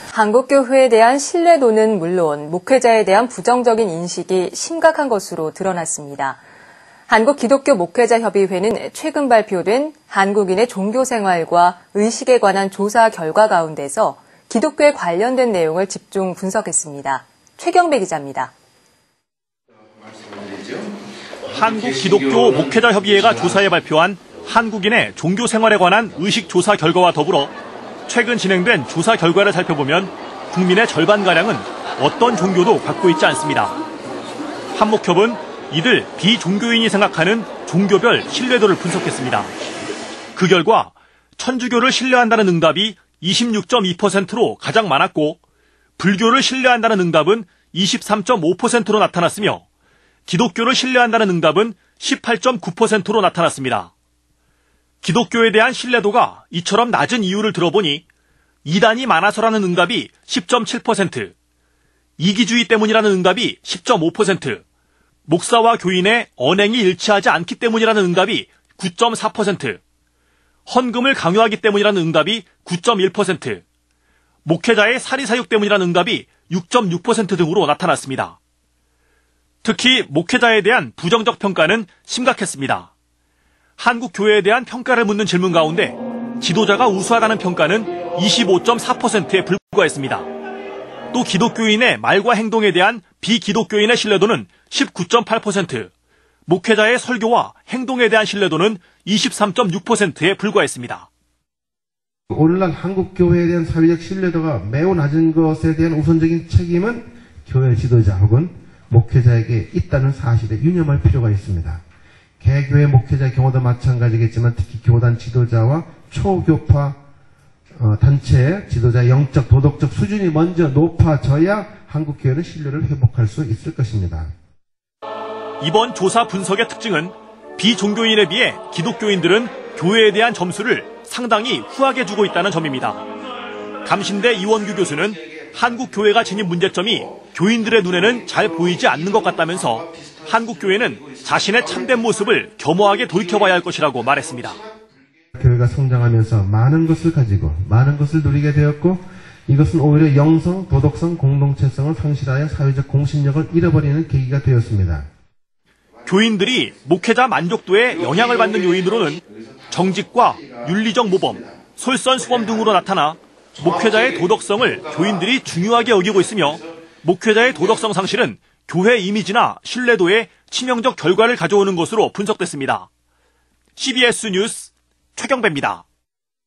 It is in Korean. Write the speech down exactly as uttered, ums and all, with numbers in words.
한국교회에 대한 신뢰도는 물론 목회자에 대한 부정적인 인식이 심각한 것으로 드러났습니다. 한국기독교 목회자협의회는 최근 발표된 한국인의 종교생활과 의식에 관한 조사 결과 가운데서 기독교에 관련된 내용을 집중 분석했습니다. 최경배 기자입니다. 한국기독교 목회자협의회가 조사해 발표한 한국인의 종교생활에 관한 의식 조사 결과와 더불어 최근 진행된 조사 결과를 살펴보면 국민의 절반가량은 어떤 종교도 갖고 있지 않습니다. 한목협은 이들 비종교인이 생각하는 종교별 신뢰도를 분석했습니다. 그 결과 천주교를 신뢰한다는 응답이 이십육 점 이 퍼센트로 가장 많았고 불교를 신뢰한다는 응답은 이십삼 점 오 퍼센트로 나타났으며 기독교를 신뢰한다는 응답은 십팔 점 구 퍼센트로 나타났습니다. 기독교에 대한 신뢰도가 이처럼 낮은 이유를 들어보니 이단이 많아서라는 응답이 십 점 칠 퍼센트, 이기주의 때문이라는 응답이 십 점 오 퍼센트, 목사와 교인의 언행이 일치하지 않기 때문이라는 응답이 구 점 사 퍼센트, 헌금을 강요하기 때문이라는 응답이 구 점 일 퍼센트, 목회자의 사리사욕 때문이라는 응답이 육 점 육 퍼센트 등으로 나타났습니다. 특히 목회자에 대한 부정적 평가는 심각했습니다. 한국 교회에 대한 평가를 묻는 질문 가운데 지도자가 우수하다는 평가는 이십오 점 사 퍼센트에 불과했습니다. 또 기독교인의 말과 행동에 대한 비기독교인의 신뢰도는 십구 점 팔 퍼센트, 목회자의 설교와 행동에 대한 신뢰도는 이십삼 점 육 퍼센트에 불과했습니다. 오늘날 한국 교회에 대한 사회적 신뢰도가 매우 낮은 것에 대한 우선적인 책임은 교회 지도자 혹은 목회자에게 있다는 사실에 유념할 필요가 있습니다. 개교회 목회자의 경우도 마찬가지겠지만 특히 교단 지도자와 초교파 어, 단체의 지도자의 영적 도덕적 수준이 먼저 높아져야 한국교회는 신뢰를 회복할 수 있을 것입니다. 이번 조사 분석의 특징은 비종교인에 비해 기독교인들은 교회에 대한 점수를 상당히 후하게 주고 있다는 점입니다. 감신대 이원규 교수는 한국 교회가 지닌 문제점이 교인들의 눈에는 잘 보이지 않는 것 같다면서 한국 교회는 자신의 참된 모습을 겸허하게 돌이켜봐야 할 것이라고 말했습니다. 교회가 성장하면서 많은 것을 가지고 많은 것을 누리게 되었고 이것은 오히려 영성, 도덕성, 공동체성을 상실하여 사회적 공신력을 잃어버리는 계기가 되었습니다. 교인들이 목회자 만족도에 영향을 받는 요인으로는 정직과 윤리적 모범, 솔선수범 등으로 나타나 목회자의 도덕성을 교인들이 중요하게 여기고 있으며 목회자의 도덕성 상실은 교회 이미지나 신뢰도에 치명적 결과를 가져오는 것으로 분석됐습니다. 씨비에스 뉴스 최경배입니다.